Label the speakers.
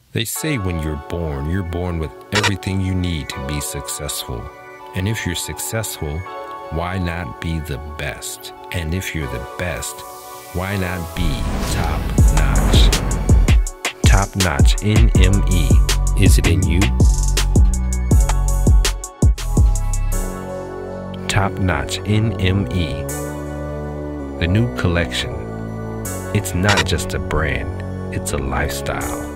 Speaker 1: They say when you're born with everything you need to be successful. And if you're successful, why not be the best? And if you're the best, why not be top notch? Top Notch NME. Is it in you? Top Notch NME. The new collection. It's not just a brand, it's a lifestyle.